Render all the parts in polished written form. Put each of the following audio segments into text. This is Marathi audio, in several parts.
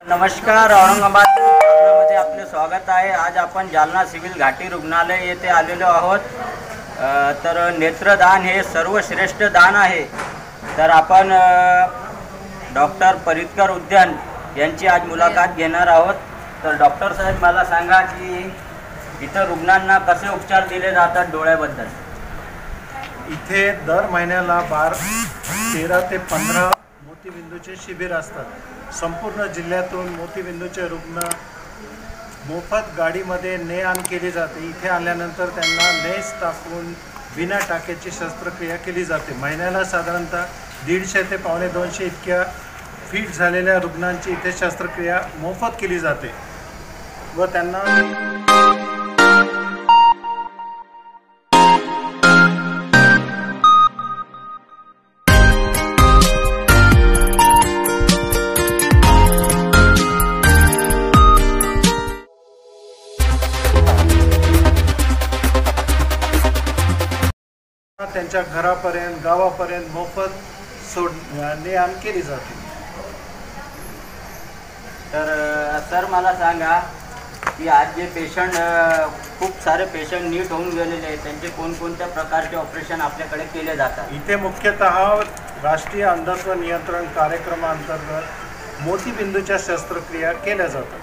नमस्कार, औरंगाबाद मध्ये आपले स्वागत आहे। आज आपण जालना सिव्हिल घाटी रुग्णालय येथे आलेलो आहोत। तर नेत्रदान हे सर्वश्रेष्ठ दान आहे। तर आपण डॉक्टर परितकर उद्यान यांची आज मुलाखत घेणार आहोत। तर डॉक्टर साहेब, मला सांगा की इथं रुग्णांना कसे उपचार दिले जातात डोळ्याबद्दल? इथे दर महिन्याला 13 ते 15 मोतीबिंदूचे शिबिर असतात। संपूर्ण जिल्ह्यातून मोतीबिंदूचे रुग्ण मोफत गाडीमध्ये ने आण केली जाते। इथे आल्यानंतर त्यांना लेन्स टाकून बिना टाक्याची शस्त्रक्रिया केली जाते। महिन्याला साधारणतः 150 ते 250 इतक्या फिट झालेल्या रुग्णांची इथे शस्त्रक्रिया मोफत केली जाते व त्यांना त्यांच्या घरापर्यंत गावापर्यंत मोफत ने आण केली जाते। तर सर, मला सांगा की आज जे पेशंट खूप सारे पेशंट नीट होऊन गेलेले आहेत, त्यांचे कोणकोणत्या प्रकारचे ऑपरेशन आपल्याकडे केले जातात? इथे मुख्यतः राष्ट्रीय अंधत्व नियंत्रण कार्यक्रमाअंतर्गत मोतीबिंदूच्या शस्त्रक्रिया केल्या जातात।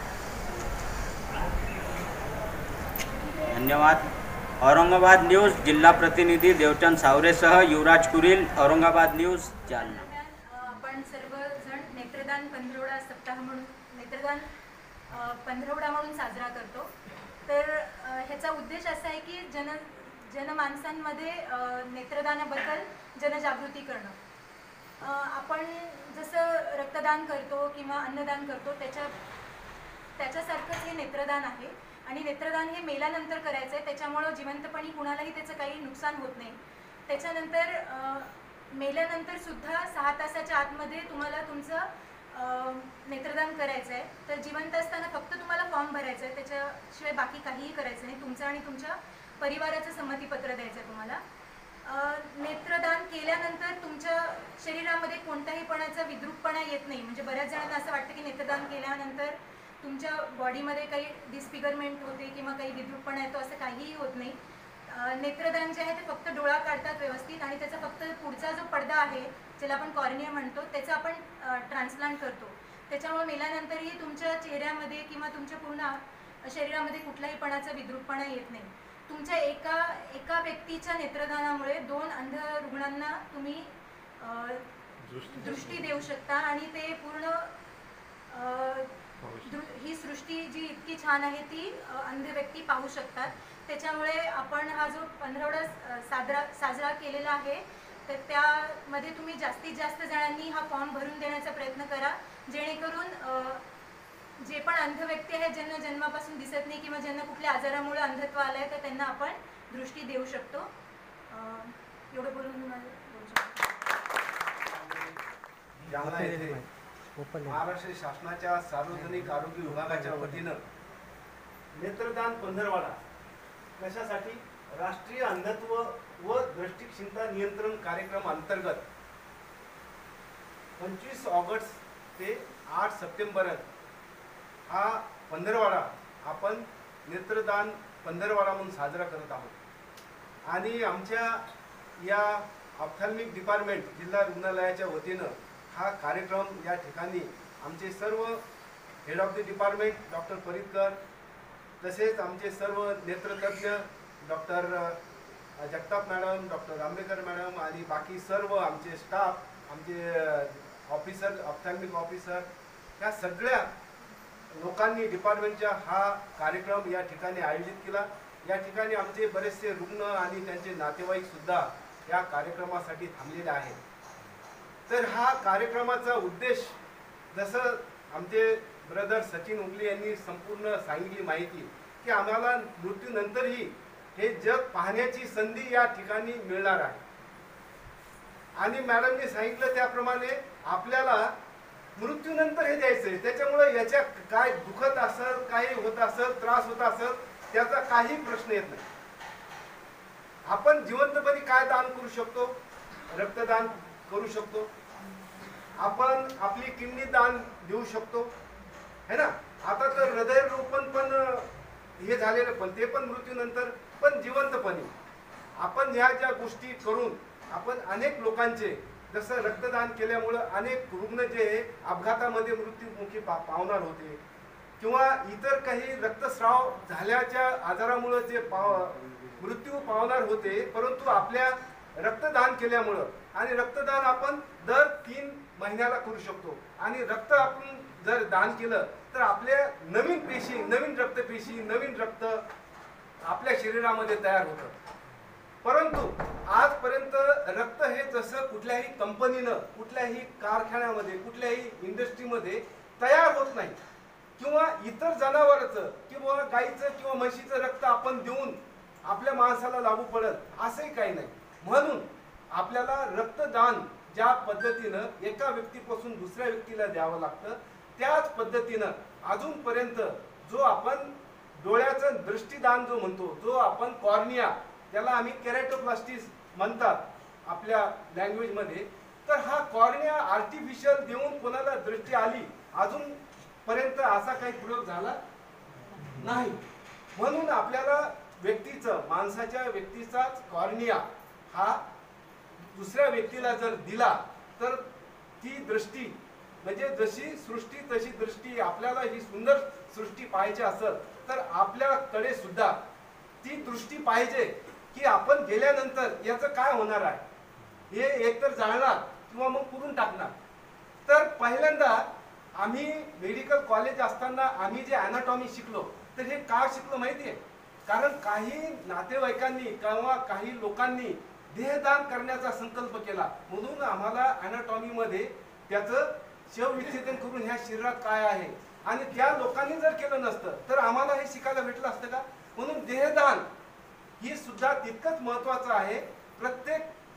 धन्यवाद। औरंगाबाद न्यूज जिल्हा प्रतिनिधी देवचंद सावरेसह युवराज कुरील, औरंगाबाद न्यूज, जालना। आपण सर्वजण नेत्रदान पंधरवडा सप्ताह म्हणून नेत्रदान पंधरवडा म्हणून साजरा करतो। तर ह्याचा उद्देश असा आहे की जनमानसांमध्ये नेत्रदानाबद्दल जनजागृती करणं। आपण जसं रक्तदान करतो किंवा अन्नदान करतो त्याच्यासारखंच हे नेत्रदान आहे। आणि नेत्रदान हे मेल्यानंतर करायचं आहे, त्याच्यामुळं जिवंतपणी कुणालाही त्याचं काही नुकसान होत नाही। त्याच्यानंतर मेल्यानंतर सुद्धा 6 तासाच्या आतमध्ये तुम्हाला तुमचं नेत्रदान करायचं आहे। तर जिवंत असताना फक्त तुम्हाला फॉर्म भरायचा आहे, त्याच्याशिवाय बाकी काहीही करायचं नाही। तुमचं आणि तुमच्या परिवाराचं संमतीपत्र द्यायचं आहे तुम्हाला। नेत्रदान केल्यानंतर तुमच्या शरीरामध्ये कोणत्याहीपणाचा विद्रूपपणा येत नाही। म्हणजे बऱ्याच जणांना असं वाटतं की नेत्रदान केल्यानंतर तुमच्या बॉडीमध्ये काही डिस्फिगरमेंट होते किंवा काही विद्रूपपणा येतो, असं काहीही होत नाही। नेत्रदान जे आहे ते फक्त डोळा काढतात व्यवस्थित आणि त्याचा फक्त पुढचा जो पडदा आहे, ज्याला आपण कॉर्निया म्हणतो, त्याचा आपण ट्रान्सप्लांट करतो। त्याच्यामुळे मेल्यानंतरही तुमच्या चेहऱ्यामध्ये किंवा तुमच्या पूर्ण शरीरामध्ये कुठल्याही पणाचा विद्रूपपणा येत नाही। तुमच्या एका व्यक्तीच्या नेत्रदानामुळे 2 अंध रुग्णांना तुम्ही दृष्टी देऊ शकता आणि ते पूर्ण ही सृष्टी जी इतकी छान आहे ती अंध व्यक्ती पाहू शकतात। त्याच्यामुळे आपण हा जो पंधरवडा साजरा केलेला आहे, तर त्यामध्ये तुम्ही जास्तीत जास्त जणांनी हा फॉर्म भरून देण्याचा प्रयत्न करा, जेणेकरून जे पण अंध व्यक्ती आहेत, ज्यांना जन्मापासून दिसत नाही किंवा ज्यांना कुठल्या आजारामुळे अंधत्व आलं आहे, तर त्यांना आपण दृष्टी देऊ शकतो। एवढं बोलून मी बोलू शकतो। महाराष्ट्र शासनाच्या सार्वजनिक आरोग्य विभागाच्या वतीनं नेत्रदान पंधरवडा कशासाठी? राष्ट्रीय अंधत्व व दृष्टिक्षीणता नियंत्रण कार्यक्रम अंतर्गत 25 ऑगस्ट ते 8 सप्टेंबर हा पंधरवडा आपण नेत्रदान पंधरवडा म्हणून साजरा करत आहोत। आणि आमच्या या ऑप्थॅल्मिक डिपार्टमेंट जिल्हा रुग्णालयाच्या वतीनं हा कार्यक्रम या ठिकाणी आमचे सर्व head of the department doctor Paritkar, तसेच आमचे सर्व नेत्रतज्ञ doctor Jagtap madam, doctor Ambekar madam आणि बाकी सर्व आमचे स्टाफ, आमचे ऑफिसर, ऑप्थॅल्मिक ऑफिसर, ह्या सगळ्या लोकांनी डिपार्टमेंटचा हा कार्यक्रम या ठिकाणी आयोजित केला। या ठिकाणी आमचे बरेचसे रुग्ण आणि त्यांचे नातेवाईकसुद्धा या कार्यक्रमासाठी थांबलेले आहेत। तर हा कार्यक्रमाचा उद्देश, जसं आमचे ब्रदर सचिन उगले यांनी संपूर्ण सांगितली माहिती, की आम्हाला मृत्यूनंतरही हे जग पाहण्याची संधी या ठिकाणी मिळणार आहे। आणि मॅडमने सांगितलं त्याप्रमाणे आपल्याला मृत्यूनंतर हे द्यायचं आहे। त्याच्यामुळे याच्या काय दुखत असेल, काही होत असेल, त्रास होत असेल, त्याचा काही प्रश्न येत नाही। आपण जिवंतपणी काय दान करू शकतो? रक्तदान करू शकतो, आपण आपली किडनी दान देऊ शकतो, है ना. आता तर हृदयरोपण पण हे झालेलं, पण ते पण मृत्यूनंतर, पण जिवंतपणे आपण ह्या ज्या गोष्टी करून आपण अनेक लोकांचे, जसं रक्तदान केल्यामुळं अनेक रुग्ण जे अपघातामध्ये मृत्युमुखी पावणार होते किंवा इतर काही रक्तस्राव झाल्याच्या आजारामुळे जे मृत्यू पावणार होते, परंतु आपल्या रक्तदान केल्यामुळं, आणि रक्तदान आपण दर 3 महिन्याला करू शकतो, आणि रक्त आपण जर दान केलं तर आपल्या नवीन पेशी, नवीन रक्तपेशी, नवीन रक्त आपल्या शरीरामध्ये तयार होतं. परंतु आजपर्यंत रक्त हे जसं कुठल्याही कंपनीनं, कुठल्याही कारखान्यामध्ये, कुठल्याही इंडस्ट्रीमध्ये तयार होत नाही, किंवा इतर जनावरांचं किंवा गाईचं किंवा म्हशीचं रक्त आपण देऊन आपल्या माणसाला लागू पडत असंही काही नाही. म्हणून आपल्याला रक्तदान ज्या पद्धतीनं एका व्यक्तीपासून दुसऱ्या व्यक्तीला द्यावं लागतं, त्याच पद्धतीनं अजूनपर्यंत जो आपण डोळ्याचं दृष्टीदान जो म्हणतो, जो आपण कॉर्निया, त्याला आम्ही केराटोप्लास्टिस म्हणतात आपल्या लँग्वेजमध्ये, तर हा कॉर्निया आर्टिफिशियल देऊन कोणाला दृष्टी आली अजूनपर्यंत असा काही प्रयोग झाला नाही. म्हणून आपल्याला व्यक्तीचं, माणसाच्या व्यक्तीचाच कॉर्निया हा दुसऱ्या व्यक्तीला जर दिला तर ती दृष्टी, म्हणजे जशी सृष्टी तशी दृष्टी, आपल्याला ही सुंदर सृष्टी पाहायची असेल तर आपल्याकडे सुद्धा ती दृष्टी पाहिजे की आपण गेल्यानंतर याचं काय होणार आहे, हे एकतर जाळणार किंवा मग पुरून टाकणार. तर पहिल्यांदा आम्ही मेडिकल कॉलेज असताना आम्ही जे ॲनाटॉमी शिकलो, तर हे का शिकलो माहिती आहे? कारण काही नातेवाईकांनी किंवा काही लोकांनी देहदान करण्याचा संकल्प केला, म्हणून आम्हाला ॲनाटॉमीमध्ये त्याचं शवविच्छेदन करून ह्या शरीरात काय आहे, आणि त्या लोकांनी जर केलं नसतं तर आम्हाला हे शिकायला भेटलं असतं का? म्हणून देहदान ही सुद्धा तितकंच महत्वाचं आहे प्रत्येक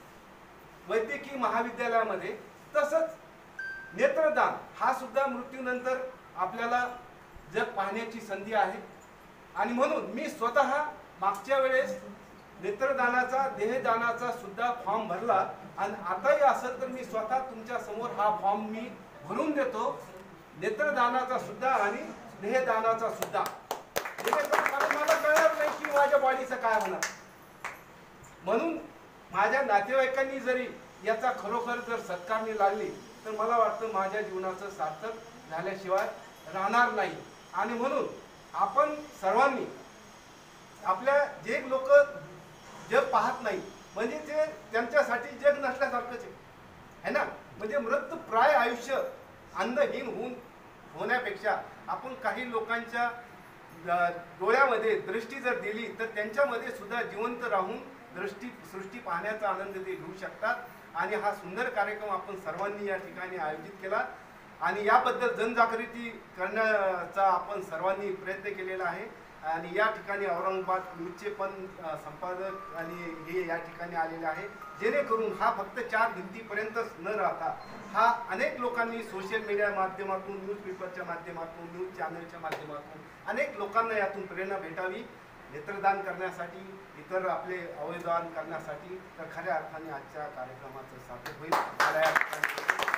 वैद्यकीय महाविद्यालयामध्ये. तसंच नेत्रदान हा सुद्धा मृत्यूनंतर आपल्याला जग पाहण्याची संधी आहे, आणि म्हणून मी स्वतः मागच्या वेळेस नेत्रदानाचा, देहदानाचा सुद्धा फॉर्म भरला, आणि आताही असेल तर मी स्वतः तुमच्या समोर हा फॉर्म मी भरून देतो, नेत्रदानाचा सुद्धा आणि देहदानाचा सुद्धा. कारण मला कळणार नाही की माझ्या बॉडीचं काय होणार. म्हणून माझ्या नातेवाईकांनी जरी याचा खरोखर जर सत्कारणी लागली तर मला वाटतं माझ्या जीवनाचं सार्थक झाल्याशिवाय राहणार नाही. आणि म्हणून आपण सर्वांनी आपल्या जे लोक जग पाहत नाही, म्हणजे ते त्यांच्यासाठी जग नसल्यासारखंच आहे ना. म्हणजे मृत्यूप्राय आयुष्य अंधहीन होण्यापेक्षा आपण काही लोकांच्या डोळ्यामध्ये दृष्टी जर दिली तर त्यांच्यामध्ये सुद्धा जिवंत राहून सृष्टी पाहण्याचा आनंद ते घेऊ शकतात. आणि हा सुंदर कार्यक्रम आपण सर्वांनी या ठिकाणी आयोजित केला, आणि याबद्दल जनजागृती करण्याचा आपण सर्वांनी प्रयत्न केलेला आहे. आणि या ठिकाणी औरंगाबाद न्यूजचे पण संपादक आणि हे या ठिकाणी आलेले आहे, जेणेकरून हा फक्त 4 भिंतीपर्यंतच न राहता हा अनेक लोकांनी सोशल मीडिया माध्यमातून, न्यूजपेपरच्या माध्यमातून, न्यूज चॅनलच्या माध्यमातून अनेक लोकांना यातून प्रेरणा भेटावी नेत्रदान करण्यासाठी, इतर आपले अवयवदान करण्यासाठी. तर खऱ्या अर्थाने आजच्या कार्यक्रमाचं सार्थक होईल.